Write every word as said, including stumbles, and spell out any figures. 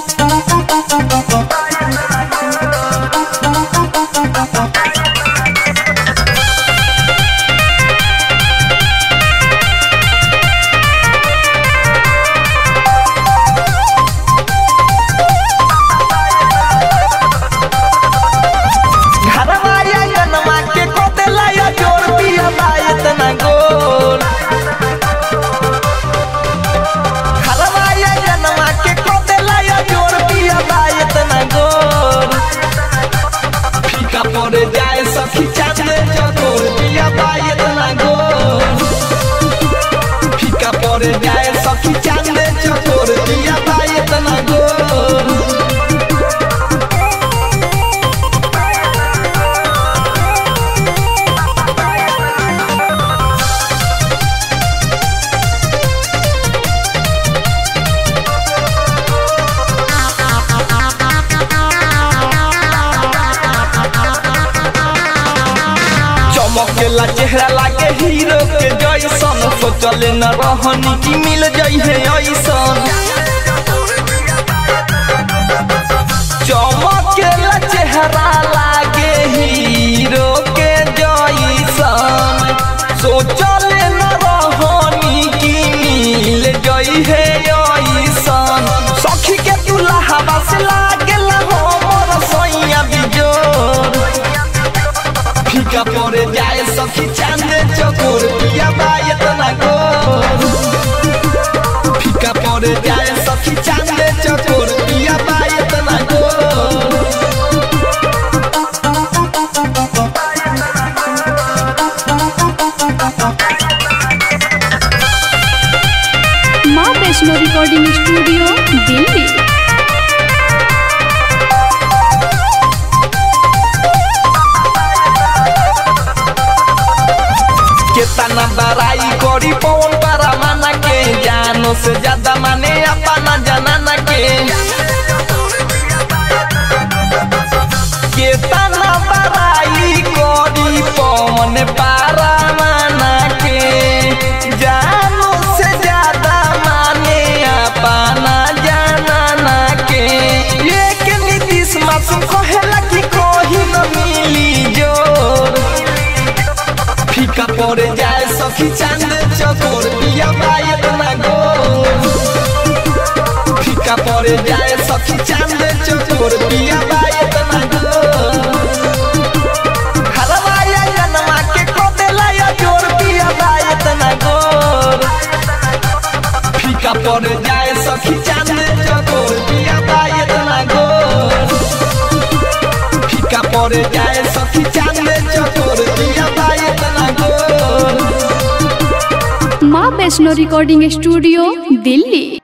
जाए सखी चांदे चकोर दिया भाई इतना गोर। चमकेला चेहरा लागे हीरो के जैसन, सोचले न रहनी की मिल जाई है ऐसन। चमकेला चेहरा लागे हीरो के जैसन, सोचले न रहनी की मिल जाई है ऐसन। सखी के दुल्हा बस लागेला हमर सैया बिजोर, फीका पड़े जाए सखी चांदे चकोर पिया बाई इतना गोर। फीका पड़े जाए सखी चांदे चकोर पिया बाई इतना गोर। माँ वैष्णो रिकॉर्डिंग स्टूडियो दिल्ली। केतना बड़ाई करी पवन पारा माना के, जानो से ज्यादा माने अपना जनाना के। केतना बड़ाई करी पवन पारा माना के, जानो से ज्यादा माने अपना जनाना के। एक नीतीश मासूम कहेला कि कोई न मिली जोर, फीका पड़े जाए सखी चांदे चकोर पिया बाई इतना गोर। फीका पड़े जाए सखी चांदे चकोर पिया बाई इतना गोर। हलवाया जनमा के कोदेला या जोर पिया बाई इतना गोर। फीका पड़े जाए सखी चांदे चकोर पिया बाई इतना गोर। फीका पड़े जाए सखी चांदे चकोर पिया बाई इतना गोर। माँ वैष्णो रिकॉर्डिंग स्टूडियो दिल्ली।